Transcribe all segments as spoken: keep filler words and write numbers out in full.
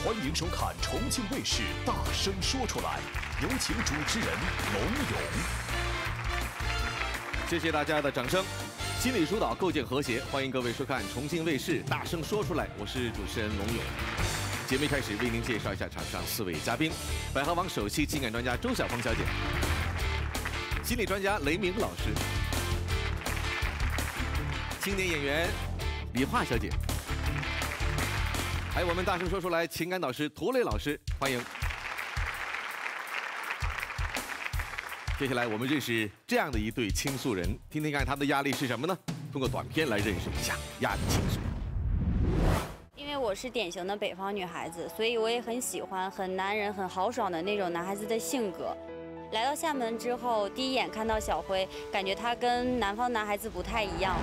欢迎收看重庆卫视《大声说出来》，有请主持人龙勇。 谢谢大家的掌声。心理疏导，构建和谐，欢迎各位收看重庆卫视《大声说出来》，我是主持人龙勇。节目一开始为您介绍一下场上四位嘉宾：百合网首席情感专家周晓芳小姐，心理专家雷鸣老师，青年演员李桦小姐。 还有我们大声说出来，情感导师涂磊老师，欢迎。接下来我们认识这样的一对倾诉人，听听看他们的压力是什么呢？通过短片来认识一下压力倾诉。 因为我是典型的北方女孩子，所以我也很喜欢很男人、很豪爽的那种男孩子的性格。来到厦门之后，第一眼看到小辉，感觉他跟南方男孩子不太一样。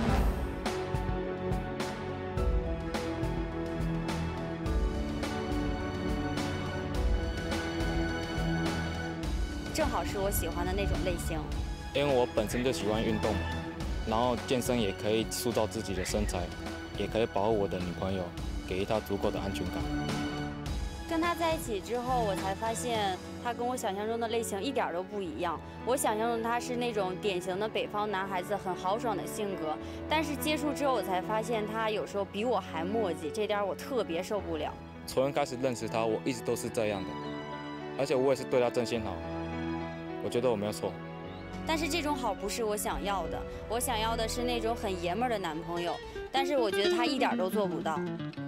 正好是我喜欢的那种类型， 因为我本身就喜欢运动，然后健身也可以塑造自己的身材，也可以保护我的女朋友，给予她足够的安全感。 跟他在一起之后，我才发现他跟我想象中的类型一点都不一样。我想象中他是那种典型的北方男孩子，很豪爽的性格，但是接触之后，我才发现他有时候比我还磨叽，这点我特别受不了。 从开始认识他，我一直都是这样的，而且我也是对他真心好。 我觉得我没有错， 但是这种好不是我想要的，我想要的是那种很爷们儿的男朋友，但是我觉得他一点都做不到。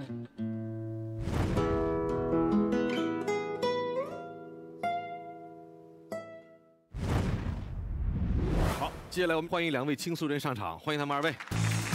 好，接下来我们欢迎两位倾诉人上场，欢迎他们二位。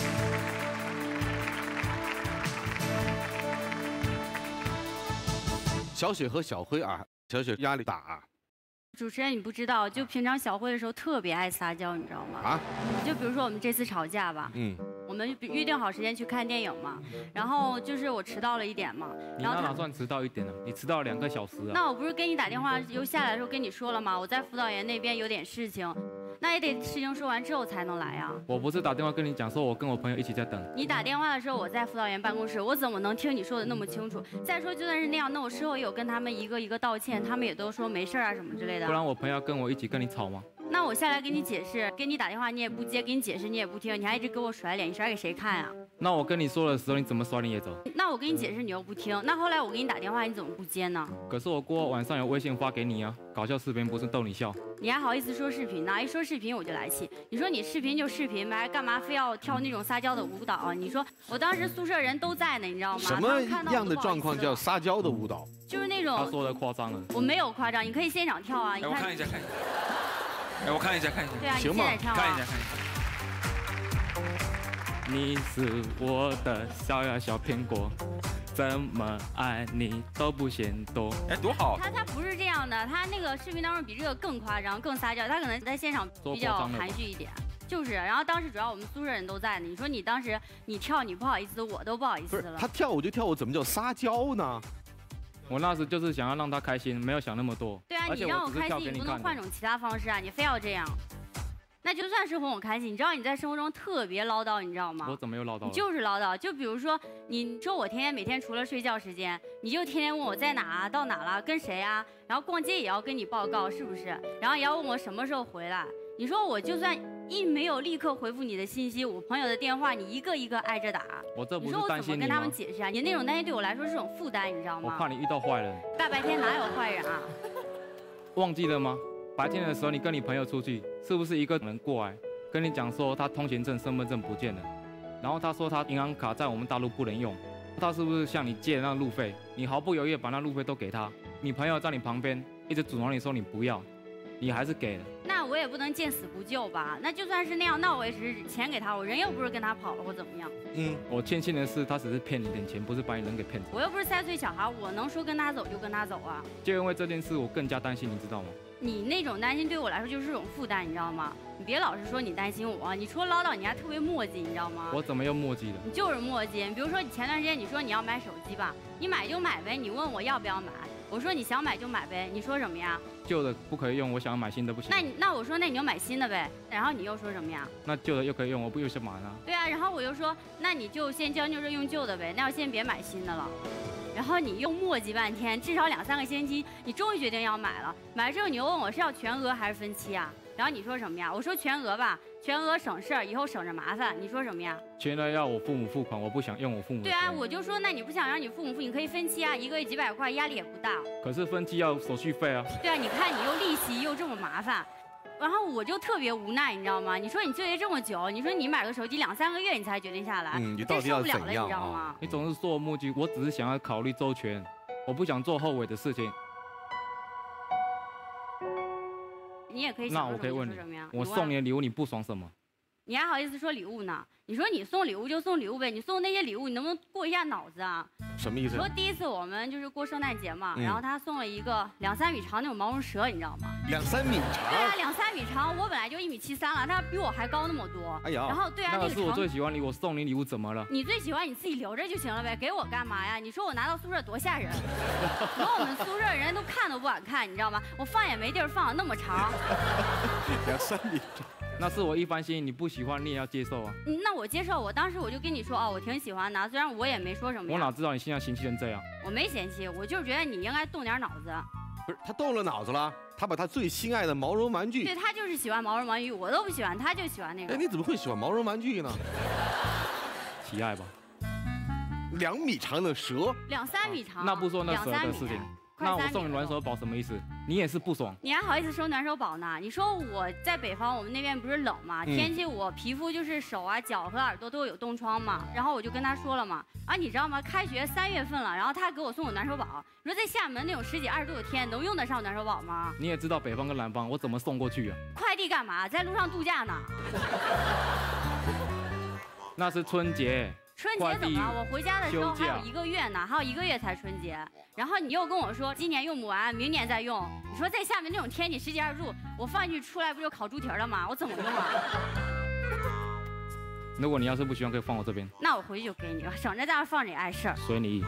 小雪和小辉啊，小雪压力大啊。 主持人，你不知道，就平常小辉的时候特别爱撒娇，你知道吗？啊，就比如说我们这次吵架吧，嗯，我们约定好时间去看电影嘛，然后就是我迟到了一点嘛， 你那哪算迟到一点呢？你迟到了两个小时啊！ 那我不是给你打电话，又下来的时候跟你说了吗？我在辅导员那边有点事情。 那也得事情说完之后才能来啊！ 我不是打电话跟你讲，说我跟我朋友一起在等。 你打电话的时候，我在辅导员办公室，我怎么能听你说的那么清楚？再说，就算是那样，那我事后也有跟他们一个一个道歉，他们也都说没事啊什么之类的。 不然我朋友要跟我一起跟你吵吗？ 那我下来给你解释，给你打电话你也不接，给你解释你也不听，你还一直给我甩脸，你甩给谁看啊？ 那我跟你说的时候，你怎么甩脸也走？ 那我给你解释你又不听，那后来我给你打电话你怎么不接呢？ 可是我过后晚上有微信发给你啊，搞笑视频不是逗你笑。 你还好意思说视频呢？一说视频我就来气。你说你视频就视频呗，干嘛非要跳那种撒娇的舞蹈啊？你说我当时宿舍人都在呢，你知道吗？ 什么样的状况叫撒娇的舞蹈？ 就是那种他说的夸张了。 我没有夸张，你可以现场跳啊。 哎，我看一下，看一下。哎，我看一下，看一下。 对啊，你现在跳啊。 看一下，看一下。 你是我的小呀小苹果。 怎么爱你都不嫌多， 哎，多好！ 他他不是这样的，他那个视频当中比这个更夸张、更撒娇，他可能在现场比较含蓄一点，就是。然后当时主要我们宿舍人都在呢，你说你当时你跳你不好意思，我都不好意思了。 他跳舞就跳舞，怎么叫撒娇呢？ 我那时就是想要让他开心，没有想那么多。 对啊，你让我开心，你不能换种其他方式啊，你非要这样。 那就算是哄我开心，你知道你在生活中特别唠叨，你知道吗？ 我怎么又唠叨了？ 你就是唠叨，就比如说，你说我天天每天除了睡觉时间，你就天天问我在哪啊，到哪了，跟谁啊，然后逛街也要跟你报告，是不是？然后也要问我什么时候回来。你说我就算一没有立刻回复你的信息，我朋友的电话你一个一个挨着打， 我这不是担心你吗？ 你说我怎么跟他们解释啊？你那种担心对我来说是种负担，你知道吗？ 我怕你遇到坏人。 大白天哪有坏人啊？ 忘记了吗？白天的时候你跟你朋友出去，是不是一个人过来？ 跟你讲说他通行证、身份证不见了，然后他说他银行卡在我们大陆不能用，他是不是向你借那路费？你毫不犹豫把那路费都给他，你朋友在你旁边一直阻挠你说你不要，你还是给了。那我也不能见死不救吧？那就算是那样，那我也是钱给他，我人又不是跟他跑了或怎么样。嗯，我庆幸的是他只是骗你点钱，不是把你人给骗走。我又不是三岁小孩，我能说跟他走就跟他走啊。就因为这件事，我更加担心，你知道吗？ 你那种担心对我来说就是种负担，你知道吗？你别老是说你担心我，你除了唠叨，你还特别磨叽，你知道吗？我怎么又磨叽了？你就是磨叽。比如说你前段时间你说你要买手机吧，你买就买呗，你问我要不要买，我说你想买就买呗，你说什么呀？旧的不可以用，我想要买新的不行。那你那我说那你就买新的呗，然后你又说什么呀？那旧的又可以用，我不又想买呢？对啊，然后我又说那你就先将就着用旧的呗，那要先别买新的了。 然后你又磨叽半天，至少两三个星期，你终于决定要买了。买了之后，你又问我是要全额还是分期啊？然后你说什么呀？我说全额吧，全额省事儿，以后省着麻烦。你说什么呀？ 全额要我父母付款，我不想用我父母的钱。 对啊，我就说那你不想让你父母付，你可以分期啊，一个月几百块，压力也不大。 可是分期要手续费啊。 对啊，你看你又利息又这么麻烦。然后我就特别无奈，你知道吗？你说你纠结这么久，你说你买个手机两三个月你才决定下来， 嗯，你到底要怎样？ 了，你知道吗？ 你总是说目的，我只是想要考虑周全，我不想做后悔的事情。 你也可以那我可以问你，我送你的礼物你不爽什么？ 你还好意思说礼物呢？你说你送礼物就送礼物呗，你送那些礼物你能不能过一下脑子啊？ 什么意思？ 说第一次我们就是过圣诞节嘛， 嗯、 然后他送了一个两三米长那种毛绒蛇，你知道吗？ 两三米长？ 对啊，两三米长，我本来就一米七三了，他比我还高那么多。 哎呀， 然后对啊，那个是我最喜欢礼物，我送你礼物怎么了？ 你最喜欢你自己留着就行了呗，给我干嘛呀？你说我拿到宿舍多吓人，然后我们宿舍人都看都不敢看，你知道吗？我放也没地儿放，那么长。 两三米长。 那是我一番心意，你不喜欢你也要接受啊。 嗯，那我接受，我当时我就跟你说哦，我挺喜欢的，虽然我也没说什么。 我哪知道你现在嫌弃成这样？ 我没嫌弃，我就是觉得你应该动点脑子。 不是，他动了脑子了，他把他最心爱的毛绒玩具。 对，他就是喜欢毛绒玩具，我都不喜欢，他就喜欢那个。 哎，你怎么会喜欢毛绒玩具呢？ 喜爱吧。 两米长的蛇。 两三米长。 那不说那蛇的事情。那我送你暖手宝什么意思？你也是不爽？ 你还好意思收暖手宝呢？你说我在北方，我们那边不是冷吗？ 嗯、 天气我皮肤就是手啊、脚和耳朵都有冻疮嘛。然后我就跟他说了嘛，啊，你知道吗？开学三月份了，然后他给我送我暖手宝。你说在厦门那种十几二十度的天，能用得上暖手宝吗？ 你也知道北方跟南方，我怎么送过去啊？ 快递干嘛？在路上度假呢。 那是春节。 春节怎么了？我回家的时候还有一个月呢，还有一个月才春节。然后你又跟我说今年用不完，明年再用。你说在厦门那种天气十几二十度，我放进去出来不就烤猪蹄了吗？我怎么用啊？ 如果你要是不喜欢，可以放我这边。 那我回去就给你了，省着在那放着碍事儿。 随你意。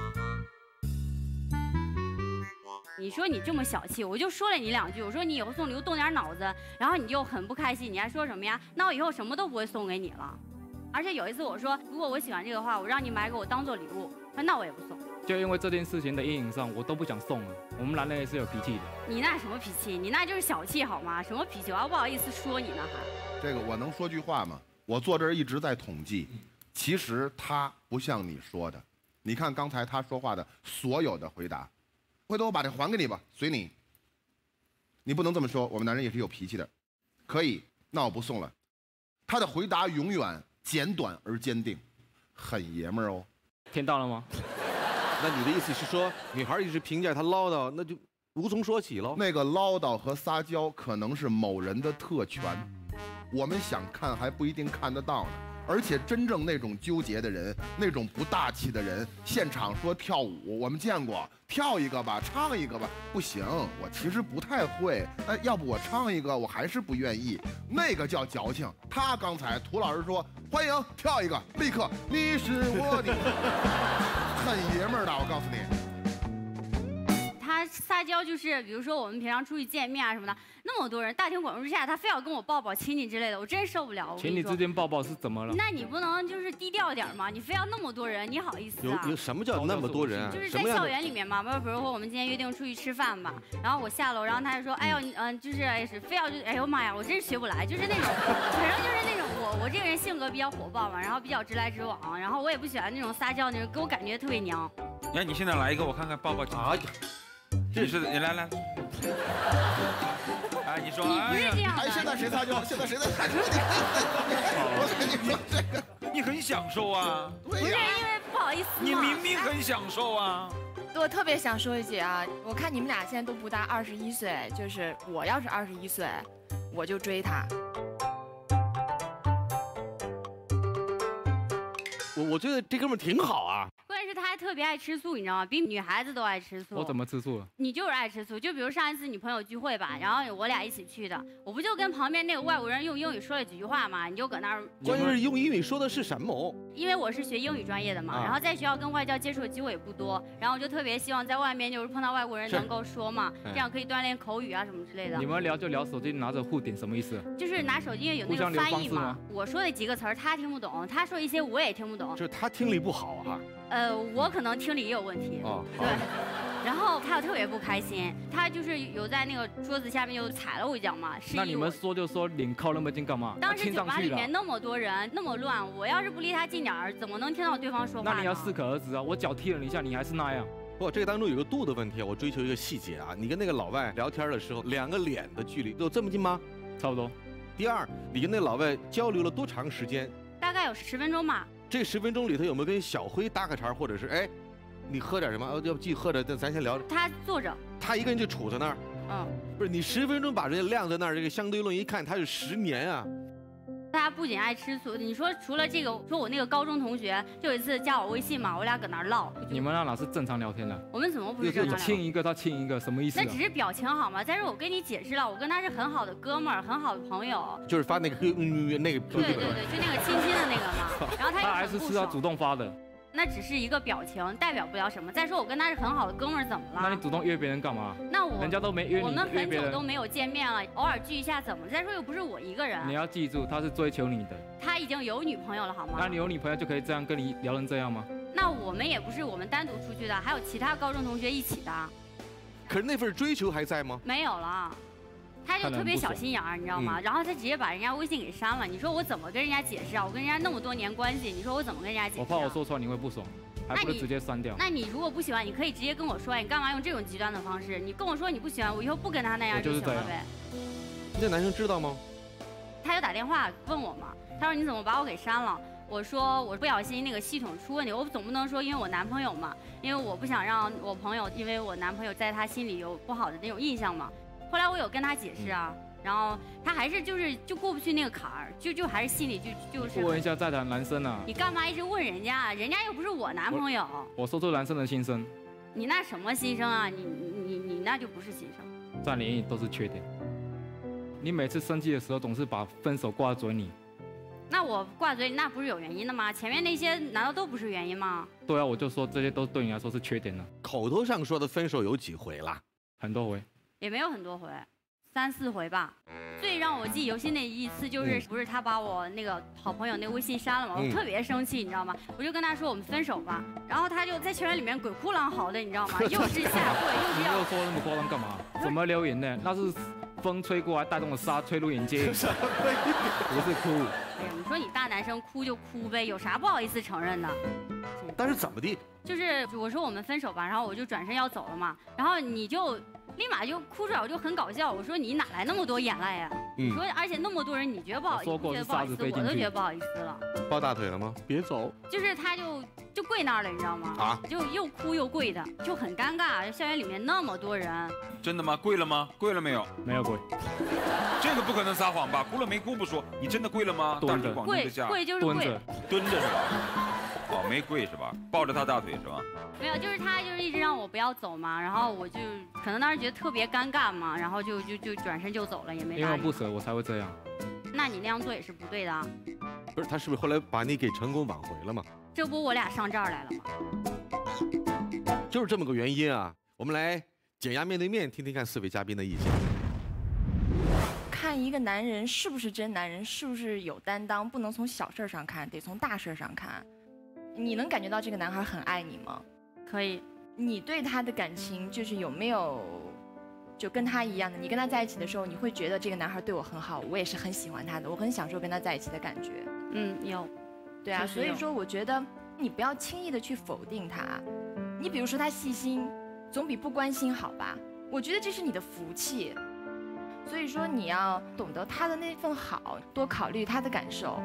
你说你这么小气，我就说了你两句，我说你以后送礼物动点脑子，然后你就很不开心，你还说什么呀？那我以后什么都不会送给你了。而且有一次我说，如果我喜欢这个话，我让你买给我当做礼物，他说那我也不送。 就因为这件事情的阴影上，我都不想送了。我们男人也是有脾气的。 你那什么脾气？你那就是小气好吗？什么脾气？我还不好意思说你呢还。 这个我能说句话吗？我坐这儿一直在统计，其实他不像你说的。你看刚才他说话的所有的回答，回头我把这还给你吧，随你。你不能这么说，我们男人也是有脾气的。可以，那我不送了。他的回答永远简短而坚定，很爷们儿哦。 听到了吗？ 那你的意思是说，女孩一直评价他唠叨，那就无从说起喽？ 那个唠叨和撒娇可能是某人的特权，我们想看还不一定看得到呢。而且真正那种纠结的人，那种不大气的人，现场说跳舞，我们见过，跳一个吧，唱一个吧，不行，我其实不太会，那要不我唱一个，我还是不愿意，那个叫矫情。他刚才涂老师说欢迎跳一个，立刻你是我的，很爷们儿的，我告诉你。 他撒娇就是，比如说我们平常出去见面啊什么的，那么多人，大庭广众之下，他非要跟我抱抱、亲亲之类的，我真受不了。 情侣之间抱抱是怎么了？ 那你不能就是低调点吗？你非要那么多人，你好意思啊？ 有有什么叫那么多人啊？ 就是在校园里面嘛，比如说我们今天约定出去吃饭吧，然后我下楼，然后他就说，哎呦，嗯，就是哎是非要就，哎呦妈呀，我真是学不来，就是那种，反正就是那种我我这个人性格比较火爆嘛，然后比较直来直往，然后我也不喜欢那种撒娇那种，给我感觉特别娘。 哎，你现在来一个，我看看抱抱。啊。这是你来来，哎，你说， 你不是这样的。 哎，现在谁撒娇？现在谁在撒娇？我跟你说这个， 你很享受啊。 不是因为不好意思。 你明明很享受啊。 我特别想说一句啊，我看你们俩现在都不大二十一岁，就是我要是二十一岁，我就追他。 我我觉得这哥们挺好啊。 关键是他还特别爱吃素，你知道吗？比女孩子都爱吃素。 我怎么吃素了？ 你就是爱吃素。就比如上一次你朋友聚会吧，然后我俩一起去的，我不就跟旁边那个外国人用英语说了几句话嘛？你就搁那儿。 关键是用英语说的是什么？ 因为我是学英语专业的嘛， 啊、 然后在学校跟外教接触的机会也不多，然后我就特别希望在外面就是碰到外国人能够说嘛，这样可以锻炼口语啊什么之类的。 你们聊就聊手机拿着互点什么意思？ 就是拿手机因为有那个翻译嘛，我说的几个词儿他听不懂，他说一些我也听不懂。 就是他听力不好哈、啊。 呃，我可能听力也有问题。 哦， 对。然后他又特别不开心，他就是有在那个桌子下面就踩了我一脚嘛。 那你们说就说脸靠那么近干嘛？ 当时酒吧里面那么多人，那么乱，我要是不离他近点儿，怎么能听到对方说话呢？ 那你要适可而止啊！我脚踢了你一下，你还是那样。 不，这个当中有个度的问题，我追求一个细节啊。你跟那个老外聊天的时候，两个脸的距离有这么近吗？ 差不多。 第二，你跟那老外交流了多长时间？ 大概有十分钟吧。 这十分钟里头有没有跟小辉搭个茬，或者是哎？你喝点什么？要不继续喝着，咱先聊着。 他坐着， 他一个人就杵在那儿。嗯，不是你十分钟把人家晾在那儿，这个相对论一看，他是十年啊。 他不仅爱吃醋，你说除了这个，说我那个高中同学就有一次加我微信嘛，我俩搁那儿唠。 你们那哪是正常聊天的？ 我们怎么不是正常聊天？ 亲一个他亲一个，什么意思？ 那只是表情好吗？再说我跟你解释了，我跟他是很好的哥们儿，很好的朋友。 就是发那个嗯那个。 对对对，就那个亲亲的那个嘛。然后他他还是是他主动发的。 那只是一个表情，代表不了什么。再说我跟他是很好的哥们儿，怎么了？ 那你主动约别人干嘛？ 那我人家都没约你， 我们很久都没有见面了，偶尔聚一下怎么？再说又不是我一个人。 你要记住，他是追求你的。 他已经有女朋友了，好吗？ 那你有女朋友就可以这样跟你聊成这样吗？ 那我们也不是我们单独出去的，还有其他高中同学一起的。 可是那份追求还在吗？ 没有了。他就特别小心眼儿，你知道吗？然后他直接把人家微信给删了。你说我怎么跟人家解释啊？我跟人家那么多年关系，你说我怎么跟人家解释？ 我怕我说出来你会不爽。还不如直接删掉。 那你如果不喜欢，你可以直接跟我说，你干嘛用这种极端的方式？你跟我说你不喜欢，我以后不跟他那样就行了呗。 那男生知道吗？ 他就打电话问我嘛，他说你怎么把我给删了？我说我不小心那个系统出问题，我总不能说因为我男朋友嘛，因为我不想让我朋友因为我男朋友在他心里有不好的那种印象嘛。后来我有跟他解释啊。嗯然后他还是就是就过不去那个坎儿，就就还是心里就就是。 问一下在场男生啊， 你干嘛一直问人家？人家又不是我男朋友。 我, 我说出男生的心声。 你那什么心声啊？你你你那就不是心声。 在你眼里都是缺点。你每次生气的时候总是把分手挂嘴里。 那我挂嘴里那不是有原因的吗？前面那些难道都不是原因吗？ 对啊，我就说这些都对你来说是缺点了。 口头上说的分手有几回了？ 很多回。 也没有很多回。三四回吧，最让我记忆犹新的一次就是，不是他把我那个好朋友那微信删了嘛，我特别生气，你知道吗？我就跟他说我们分手吧，然后他就在群里面鬼哭狼嚎的，你知道吗？又是下跪，又是要。 你又说那么夸张干嘛？怎么留言呢？那是风吹过来带动的沙吹入眼睛，不是哭。 哎呀，你说你大男生哭就哭呗，有啥不好意思承认的？ 但是怎么地？ 就是我说我们分手吧，然后我就转身要走了嘛，然后你就。立马就哭出来，我就很搞笑。我说你哪来那么多眼泪呀？嗯、说而且那么多人，你觉得不好意思，觉得不好意思，我都觉得不好意思了。 抱大腿了吗？别走。 就是他就就跪那儿了，你知道吗？啊，就又哭又跪的，就很尴尬。校园里面那么多人。 真的吗？跪了吗？跪了没有？ 没有跪。 这个不可能撒谎吧？哭了没哭不说，你真的跪了吗？ 蹲着。 跪跪就是跪。 蹲着。 蹲着是吧？哦，没跪是吧？抱着他大腿是吧？ 没有，就是他就是一直让我不要走嘛，然后我就可能当时觉得特别尴尬嘛，然后就就就转身就走了，也没答应。 因为不舍我才会这样。 那你那样做也是不对的啊。 不是，他是不是后来把你给成功挽回了吗？ 这不我俩上这儿来了吗？ 就是这么个原因啊。我们来减压面对面，听听看四位嘉宾的意见。 看一个男人是不是真男人，是不是有担当，不能从小事上看，得从大事上看。你能感觉到这个男孩很爱你吗？ 可以。 你对他的感情就是有没有，就跟他一样的？你跟他在一起的时候，你会觉得这个男孩对我很好，我也是很喜欢他的，我很享受跟他在一起的感觉。 嗯，有。 对啊，所以说我觉得你不要轻易的去否定他。你比如说他细心，总比不关心好吧？我觉得这是你的福气。所以说你要懂得他的那份好，多考虑他的感受。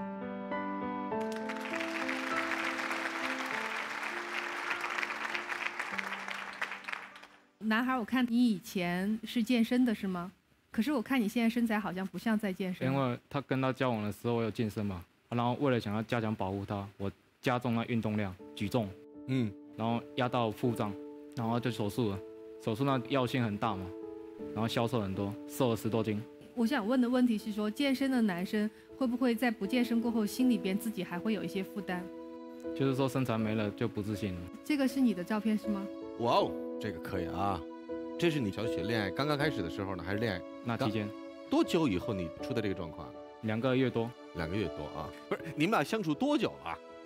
男孩，我看你以前是健身的是吗？可是我看你现在身材好像不像在健身。 因为他跟他交往的时候我有健身嘛，然后为了想要加强保护他，我加重了运动量，举重，嗯，然后压到腹胀，然后就手术了。手术那药性很大嘛，然后消瘦很多，瘦了十多斤。 我想问的问题是说，健身的男生会不会在不健身过后，心里边自己还会有一些负担？ 就是说身材没了就不自信了。 这个是你的照片是吗？ 哇哦，这个可以啊。这是你小雪恋爱刚刚开始的时候呢，还是恋爱那期间？ 多久以后你出的这个状况？ 两个月多。 两个月多啊，不是你们俩相处多久了？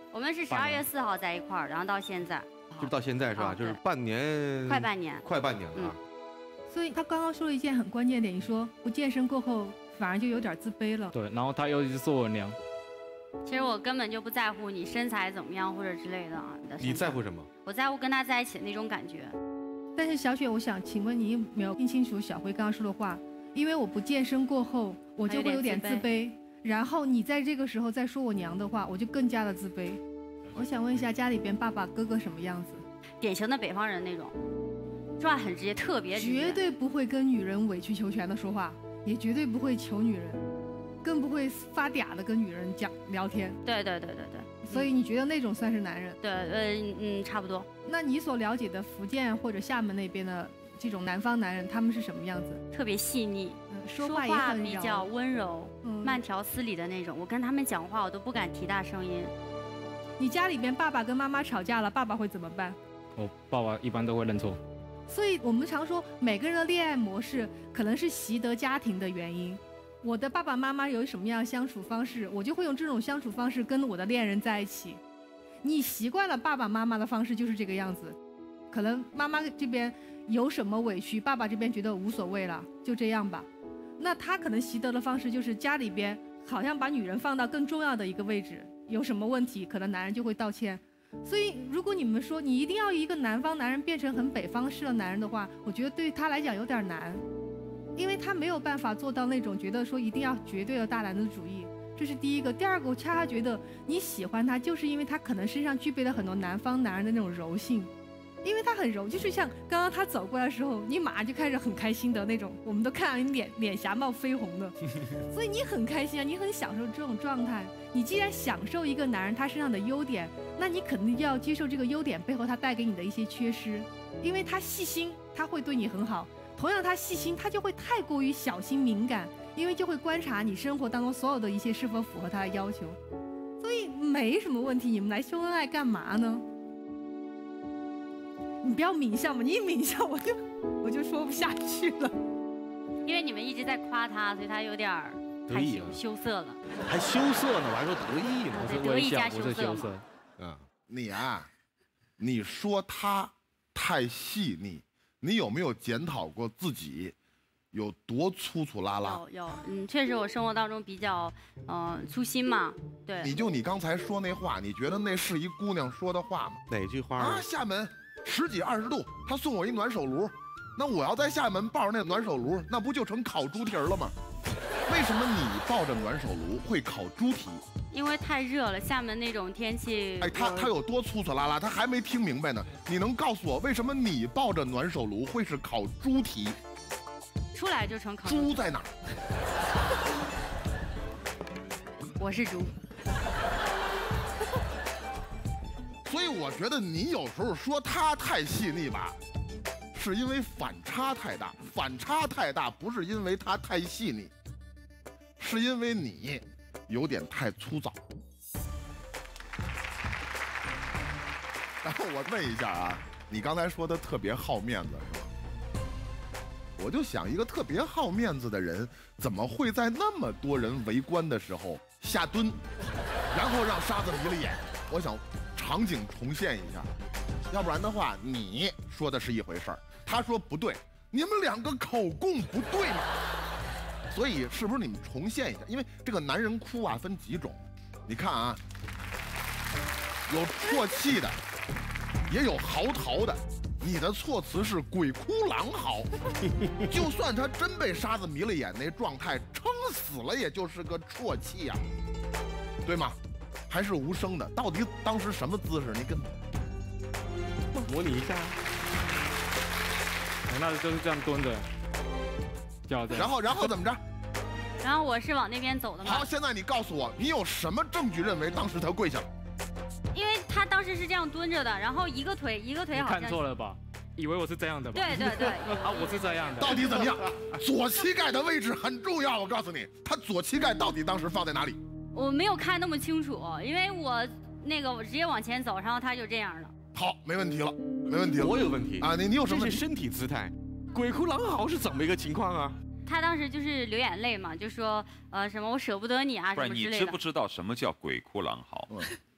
我们是十二月四号在一块儿，然后到现在。 就是到现在是吧？就是半年。 快半年。 快半年了。 所以他刚刚说了一件很关键点，你说不健身过后反而就有点自卑了。 对，然后他又一直说我娘。 其实我根本就不在乎你身材怎么样或者之类的啊。 你在乎什么？ 我在乎跟他在一起的那种感觉。 但是小雪，我想请问你有没有听清楚小辉刚刚说的话？因为我不健身过后，我就会有点自卑。然后你在这个时候再说我娘的话，我就更加的自卑。我想问一下，家里边爸爸哥哥什么样子？ 典型的北方人那种，说话很直接，特别直接， 绝对不会跟女人委曲求全的说话，也绝对不会求女人，更不会发嗲的跟女人讲聊天。 对对对对对。 所以你觉得那种算是男人？ 对，呃嗯，差不多。 那你所了解的福建或者厦门那边的这种南方男人，他们是什么样子？ 特别细腻， 嗯、说话也很比较温柔，嗯、慢条斯理的那种。我跟他们讲话，我都不敢提大声音。 你家里边爸爸跟妈妈吵架了，爸爸会怎么办？ 我爸爸一般都会认错。 所以我们常说，每个人的恋爱模式可能是习得家庭的原因。我的爸爸妈妈有什么样的相处方式，我就会用这种相处方式跟我的恋人在一起。你习惯了爸爸妈妈的方式就是这个样子，可能妈妈这边有什么委屈，爸爸这边觉得无所谓了，就这样吧。那他可能习得的方式就是家里边好像把女人放到更重要的一个位置，有什么问题可能男人就会道歉。所以如果你们说你一定要一个南方男人变成很北方式的男人的话，我觉得对他来讲有点难，因为他没有办法做到那种觉得说一定要绝对的大男子主义，这是第一个。第二个，我恰恰觉得你喜欢他，就是因为他可能身上具备了很多南方男人的那种柔性，因为他很柔，就是像刚刚他走过来的时候，你马上就开始很开心的那种，我们都看到你脸脸颊冒绯红的，所以你很开心啊，你很享受这种状态。你既然享受一个男人他身上的优点，那你肯定就要接受这个优点背后他带给你的一些缺失，因为他细心，他会对你很好。同样他细心，他就会太过于小心敏感，因为就会观察你生活当中所有的一切是否符合他的要求，所以没什么问题。你们来秀恩爱干嘛呢？你不要抿笑嘛，你一抿笑我就我就说不下去了。 因为你们一直在夸他，所以他有点害羞羞涩了。 还羞涩呢，我还说得意呢。 我是微笑，不是羞涩。 嗯，你啊，你说他太细腻。你有没有检讨过自己有多粗粗拉拉？ 有有，嗯，确实我生活当中比较，嗯、呃，粗心嘛。对。 你就你刚才说那话，你觉得那是一姑娘说的话吗？ 哪句话啊？厦门十几二十度，他送我一暖手炉，那我要在厦门抱着那暖手炉，那不就成烤猪蹄了吗？为什么你抱着暖手炉会烤猪蹄？ 因为太热了，厦门那种天气。 哎，他他有多粗粗拉拉，他还没听明白呢。你能告诉我为什么你抱着暖手炉会是烤猪蹄？ 出来就成烤猪在哪儿？ 我是猪。 所以我觉得你有时候说他太细腻吧，是因为反差太大。反差太大不是因为他太细腻，是因为你有点太粗糙。然后我问一下啊，你刚才说的特别好面子是吧？我就想，一个特别好面子的人，怎么会在那么多人围观的时候下蹲，然后让沙子迷了眼？我想场景重现一下，要不然的话，你说的是一回事儿，他说不对，你们两个口供不对嘛？所以是不是你们重现一下？因为这个男人哭啊分几种，你看啊，有啜泣的，也有嚎啕的。你的措辞是鬼哭狼嚎，就算他真被沙子迷了眼，那状态撑死了也就是个啜泣呀、啊，对吗？还是无声的，到底当时什么姿势？你跟模拟一下。 我那就是这样蹲着，叫这样。 然后，然后怎么着？ 然后我是往那边走的嘛。 好，现在你告诉我，你有什么证据认为当时他跪下了？ 因为他当时是这样蹲着的，然后一个腿一个腿好像。 看错了吧？以为我是这样的吧？ 对对对。 啊，我是这样的。 到底怎么样？左膝盖的位置很重要，我告诉你，他左膝盖到底当时放在哪里？ 我没有看那么清楚，因为我那个我直接往前走，然后他就这样了。 好，没问题了，没问题了。 我有问题啊！你你有什么问题？ 这是身体姿态，鬼哭狼嚎是怎么一个情况啊？ 他当时就是流眼泪嘛，就说呃什么我舍不得你啊什么之类的。 不是，你知不知道什么叫鬼哭狼嚎？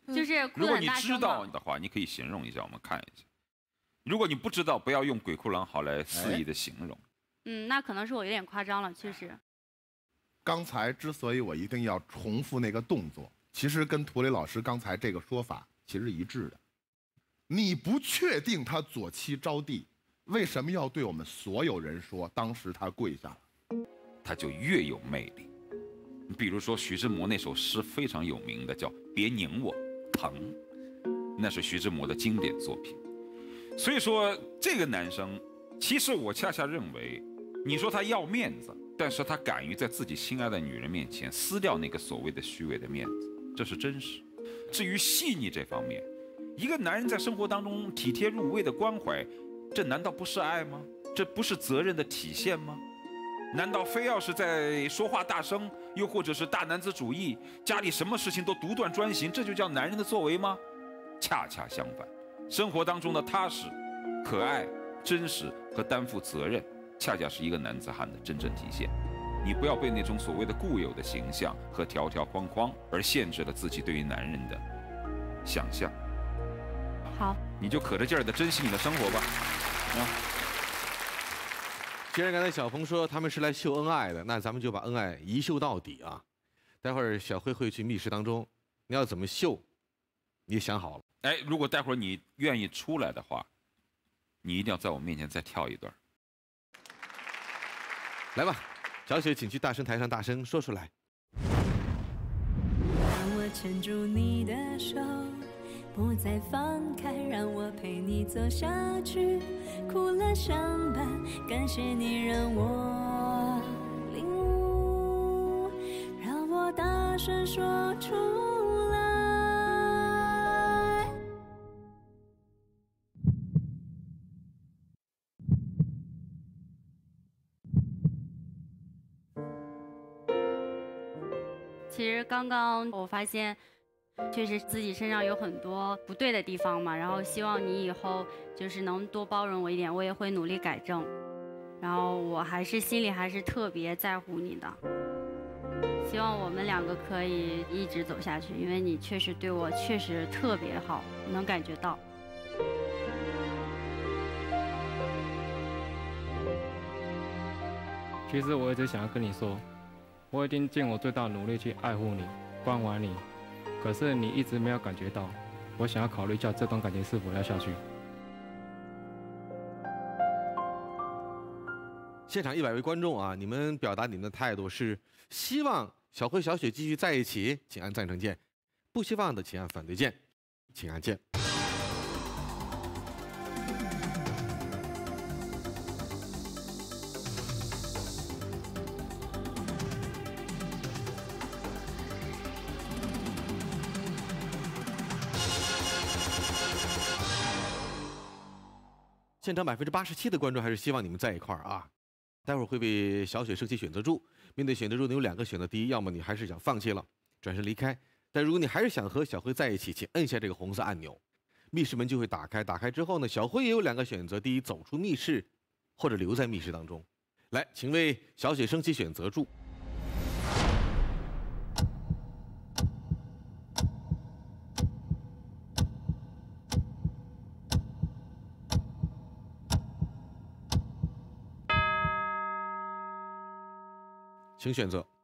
就是哭如果你知得很大声嘛。 道的话，你可以形容一下，我们看一下。如果你不知道，不要用鬼哭狼嚎来肆意的形容。 嗯，那可能是我有点夸张了，确实。 刚才之所以我一定要重复那个动作，其实跟涂磊老师刚才这个说法其实一致的。你不确定他左膝着地，为什么要对我们所有人说当时他跪下了？ 他就越有魅力。比如说徐志摩那首诗非常有名的，叫《别拧我疼》，那是徐志摩的经典作品。所以说这个男生，其实我恰恰认为，你说他要面子，但是他敢于在自己心爱的女人面前撕掉那个所谓的虚伪的面子，这是真实。至于细腻这方面，一个男人在生活当中体贴入微的关怀，这难道不是爱吗？这不是责任的体现吗？难道非要是在说话大声，又或者是大男子主义，家里什么事情都独断专行，这就叫男人的作为吗？恰恰相反，生活当中的踏实、可爱、真实和担负责任，恰恰是一个男子汉的真正体现。你不要被那种所谓的固有的形象和条条框框而限制了自己对于男人的想象。 好， 你就可着劲儿的珍惜你的生活吧。啊。 既然刚才小峰说他们是来秀恩爱的，那咱们就把恩爱一秀到底啊！待会儿小辉会去密室当中，你要怎么秀，你想好了？ 哎，如果待会儿你愿意出来的话，你一定要在我面前再跳一段。 来吧，小雪，请去大声台上大声说出来。 让我牵住你的手，不再放开，让我陪你走下去，苦乐相伴，感谢你让我领悟，让我大声说出来。 其实刚刚我发现，确实自己身上有很多不对的地方嘛，然后希望你以后就是能多包容我一点，我也会努力改正。然后我还是心里还是特别在乎你的，希望我们两个可以一直走下去，因为你确实对我确实特别好，能感觉到。 其实我一直想要跟你说，我已经尽我最大的努力去爱护你、关怀你，可是你一直没有感觉到。我想要考虑一下这段感情是否要下去。 现场一百位观众啊，你们表达你们的态度是希望小辉、小雪继续在一起，请按赞成键；不希望的，请按反对键，请按键。现场百分之八十七的观众还是希望你们在一块儿啊。待会儿会被小雪升起选择柱，面对选择柱，你有两个选择：第一，要么你还是想放弃了，转身离开；但如果你还是想和小辉在一起，请摁下这个红色按钮，密室门就会打开。打开之后呢，小辉也有两个选择：第一，走出密室，或者留在密室当中。来，请为小雪升起选择柱。请选择。